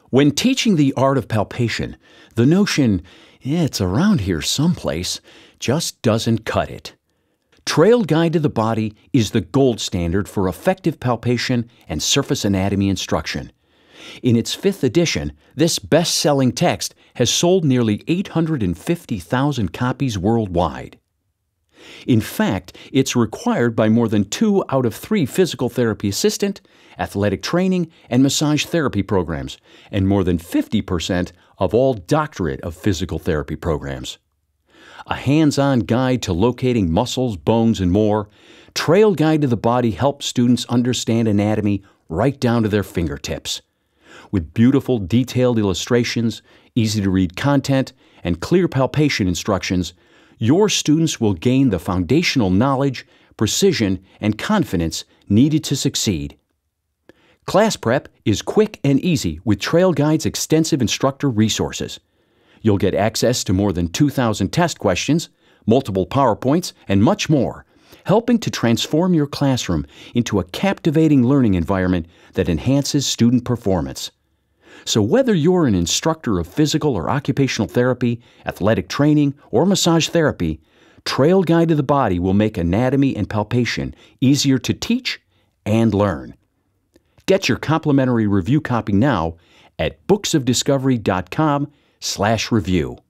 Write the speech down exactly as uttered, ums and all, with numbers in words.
When teaching the art of palpation, the notion, "Eh, it's around here someplace," just doesn't cut it. Trail Guide to the Body is the gold standard for effective palpation and surface anatomy instruction. In its fifth edition, this best-selling text has sold nearly eight hundred fifty thousand copies worldwide. In fact, it's required by more than two out of three physical therapy assistant, athletic training, and massage therapy programs, and more than fifty percent of all doctorate of physical therapy programs. A hands-on guide to locating muscles, bones, and more, Trail Guide to the Body helps students understand anatomy right down to their fingertips. With beautiful, detailed illustrations, easy-to-read content, and clear palpation instructions, your students will gain the foundational knowledge, precision, and confidence needed to succeed. Class prep is quick and easy with Trail Guide's extensive instructor resources. You'll get access to more than two thousand test questions, multiple PowerPoints, and much more, helping to transform your classroom into a captivating learning environment that enhances student performance. So whether you're an instructor of physical or occupational therapy, athletic training, or massage therapy, Trail Guide to the Body will make anatomy and palpation easier to teach and learn. Get your complimentary review copy now at books of discovery dot com slash review.